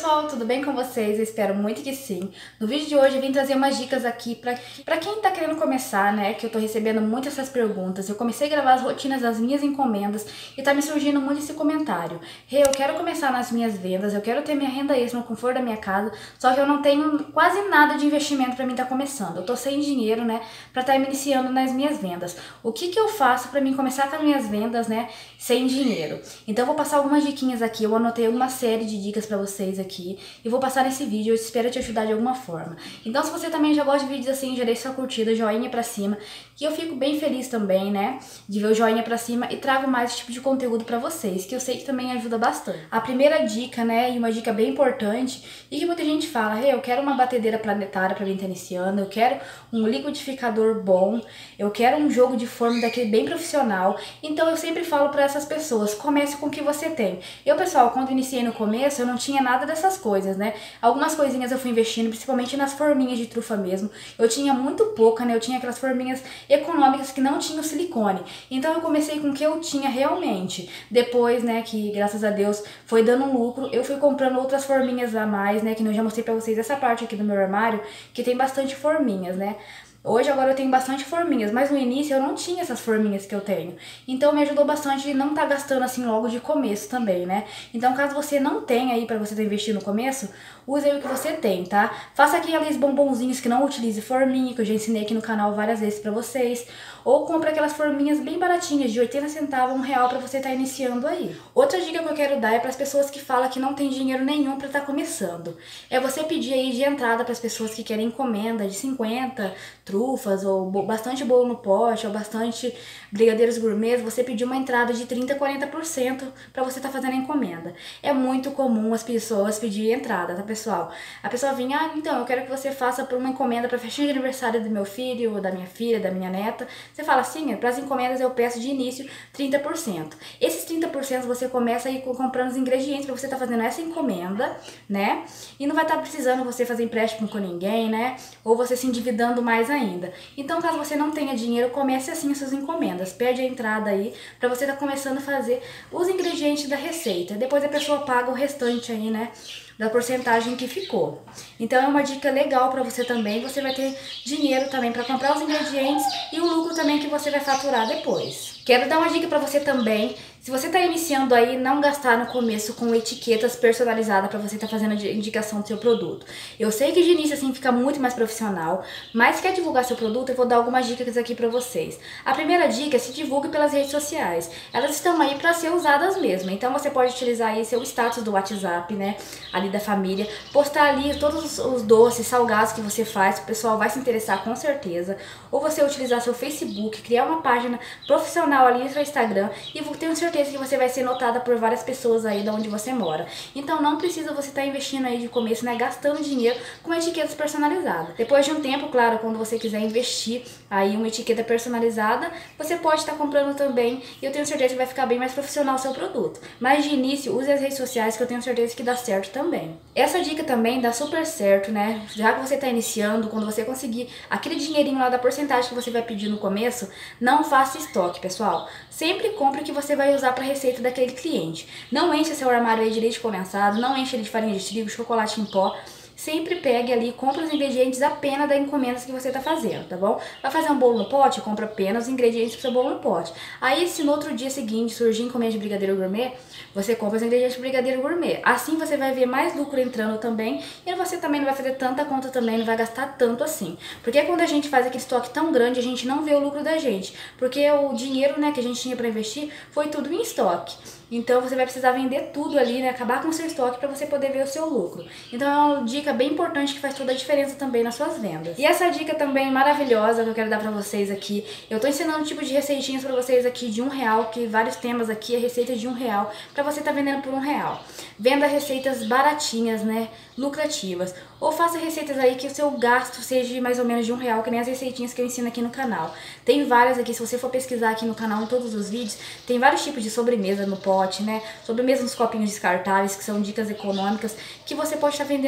pessoal, tudo bem com vocês? Eu espero muito que sim. No vídeo de hoje eu vim trazer umas dicas aqui pra quem tá querendo começar, né? Que eu tô recebendo muito essas perguntas. Eu comecei a gravar as rotinas das minhas encomendas e tá me surgindo muito esse comentário. Eu quero começar nas minhas vendas, eu quero ter minha renda extra no conforto da minha casa, só que eu não tenho quase nada de investimento pra mim tá começando. Eu tô sem dinheiro, né? Pra tá me iniciando nas minhas vendas. O que eu faço pra mim começar com as minhas vendas, né? Sem dinheiro? Então eu vou passar algumas diquinhas aqui, eu anotei uma série de dicas pra vocês aqui e vou passar nesse vídeo, eu espero te ajudar de alguma forma. Então se você também já gosta de vídeos assim, já deixa sua curtida, joinha pra cima, que eu fico bem feliz também, né, de ver o joinha pra cima e trago mais esse tipo de conteúdo pra vocês, que eu sei que também ajuda bastante. A primeira dica, né, e uma dica bem importante, e que muita gente fala, eu quero uma batedeira planetária pra mim estar iniciando, eu quero um liquidificador bom, eu quero um jogo de forno daquele bem profissional. Então eu sempre falo pra essas pessoas, comece com o que você tem. Eu, pessoal, quando iniciei no começo, eu não tinha nada dessas coisas, né? Algumas coisinhas eu fui investindo, principalmente nas forminhas de trufa mesmo. Eu tinha muito pouca, né? Eu tinha aquelas forminhas econômicas que não tinham silicone. Então eu comecei com o que eu tinha realmente. Depois, né, que graças a Deus foi dando um lucro, eu fui comprando outras forminhas a mais, né? Que eu já mostrei pra vocês essa parte aqui do meu armário, que tem bastante forminhas, né? Hoje agora eu tenho bastante forminhas, mas no início eu não tinha essas forminhas que eu tenho. Então me ajudou bastante de não estar gastando assim logo de começo também, né? Então caso você não tenha aí pra você estar investindo no começo, use aí o que você tem, tá? Faça aqueles bombonzinhos que não utilize forminha, que eu já ensinei aqui no canal várias vezes pra vocês. Ou compre aquelas forminhas bem baratinhas, de 80 centavos, R$1 pra você estar iniciando aí. Outra dica que eu quero dar é para as pessoas que falam que não tem dinheiro nenhum pra estar começando. É você pedir aí de entrada para as pessoas que querem encomenda de 50 trufas, ou bastante bolo no pote, ou bastante brigadeiros gourmets, você pedir uma entrada de 30, 40% para você estar fazendo a encomenda. É muito comum as pessoas pedirem entrada, tá, pessoal? A pessoa vinha, então, eu quero que você faça por uma encomenda para festinha de aniversário do meu filho, ou da minha filha, da minha neta. Você fala assim, para as encomendas eu peço de início 30%. Esses 30% você começa aí comprando os ingredientes para você estar fazendo essa encomenda, né? E não vai estar precisando você fazer empréstimo com ninguém, né? Ou você se endividando mais ainda. Então, caso você não tenha dinheiro, comece assim as suas encomendas. Pede a entrada aí para você estar começando a fazer os ingredientes da receita. Depois a pessoa paga o restante aí, né, da porcentagem que ficou. Então é uma dica legal para você também. Você vai ter dinheiro também para comprar os ingredientes e o lucro também que você vai faturar depois. Quero dar uma dica para você também. Se você está iniciando aí, não gastar no começo com etiquetas personalizadas para você estar fazendo a indicação do seu produto. Eu sei que de início assim fica muito mais profissional, mas quer divulgar seu produto, eu vou dar algumas dicas aqui para vocês. A primeira dica é se divulgue pelas redes sociais. Elas estão aí para ser usadas mesmo. Então você pode utilizar aí seu status do WhatsApp, né, ali da família, postar ali todos os doces, salgados que você faz, o pessoal vai se interessar com certeza. Ou você utilizar seu Facebook, criar uma página profissional ali no seu Instagram e tenho certeza que você vai ser notada por várias pessoas aí de onde você mora. Então não precisa você estar investindo aí de começo, né, gastando dinheiro com etiquetas personalizadas. Depois de um tempo, claro, quando você quiser investir aí uma etiqueta personalizada, você pode estar comprando também e eu tenho certeza que vai ficar bem mais profissional o seu produto. Mas de início, use as redes sociais que eu tenho certeza que dá certo também. Essa dica também dá super certo, né? Já que você está iniciando, quando você conseguir aquele dinheirinho lá da porcentagem que você vai pedir no começo, não faça estoque, pessoal. Sempre compre o que você vai usar para a receita daquele cliente. Não encha seu armário aí de leite condensado, não encha ele de farinha de trigo, chocolate em pó. Sempre pegue ali, compra os ingredientes apenas da encomenda que você está fazendo, tá bom? Vai fazer um bolo no pote? Compra apenas os ingredientes para o seu bolo no pote. Aí, se no outro dia seguinte surgir encomenda de brigadeiro gourmet, você compra os ingredientes de brigadeiro gourmet. Assim você vai ver mais lucro entrando também e você também não vai fazer tanta conta também, não vai gastar tanto assim. Porque quando a gente faz aquele estoque tão grande, a gente não vê o lucro da gente. Porque o dinheiro, né, que a gente tinha para investir foi tudo em estoque. Então você vai precisar vender tudo ali, né, acabar com o seu estoque para você poder ver o seu lucro. Então é uma dica bem importante que faz toda a diferença também nas suas vendas. E essa dica também maravilhosa que eu quero dar pra vocês aqui, eu tô ensinando tipo de receitinhas pra vocês aqui de R$1, que vários temas aqui é receita de R$1, pra você tá vendendo por R$1. Venda receitas baratinhas, né, lucrativas. Ou faça receitas aí que o seu gasto seja de mais ou menos de R$1, que nem as receitinhas que eu ensino aqui no canal. Tem várias aqui, se você for pesquisar aqui no canal, em todos os vídeos, tem vários tipos de sobremesa no pote, né, sobremesa nos copinhos descartáveis, que são dicas econômicas, que você pode estar vendendo aí por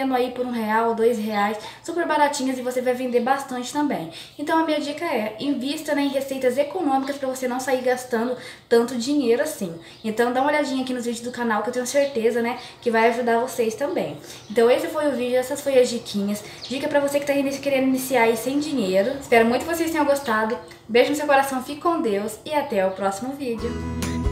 R$1, R$2, super baratinhas, e você vai vender bastante também. Então a minha dica é, invista, né, em receitas econômicas para você não sair gastando tanto dinheiro assim. Então dá uma olhadinha aqui nos vídeos do canal que eu tenho certeza, né, que vai ajudar vocês também. Então esse foi o vídeo, essas foram as diquinhas. Dica para você que tá querendo iniciar aí sem dinheiro. Espero muito que vocês tenham gostado. Beijo no seu coração, fique com Deus e até o próximo vídeo.